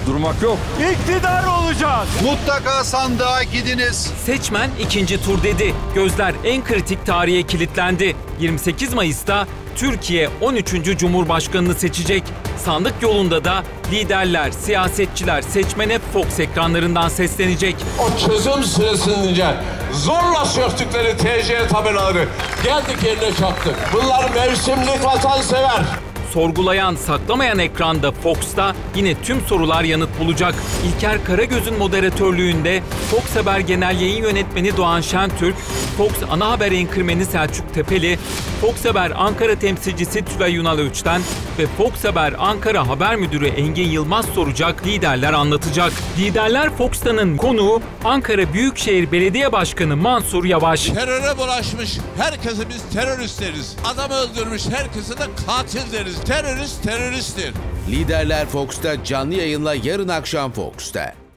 durmak yok. İktidar olacağız. Mutlaka sandığa gidiniz. Seçmen ikinci tur dedi. Gözler en kritik tarihe kilitlendi. 28 Mayıs'ta Türkiye 13. Cumhurbaşkanını seçecek. Sandık yolunda da liderler, siyasetçiler, seçmene Fox ekranlarından seslenecek. O çözüm süresince zorla söktükleri TC tabelaları geldik yerine çaktık. Bunlar mevsimlik vatansever. Sorgulayan, saklamayan ekranda Fox'ta yine tüm sorular yanıt bulacak. İlker Karagöz'ün moderatörlüğünde Fox Haber Genel Yayın Yönetmeni Doğan Şentürk, Fox Ana Haber Enkırmeni Selçuk Tepeli, Fox Haber Ankara temsilcisi Tülay Yunal Öç'ten ve Fox Haber Ankara Haber Müdürü Engin Yılmaz soracak, liderler anlatacak. Liderler Fox'tanın konuğu Ankara Büyükşehir Belediye Başkanı Mansur Yavaş. Teröre bulaşmış herkese biz terörist deriz. Adam öldürmüş herkese de katil deriz. Terörist teröristtir. Liderler Fox'ta canlı yayınla yarın akşam Fox'ta.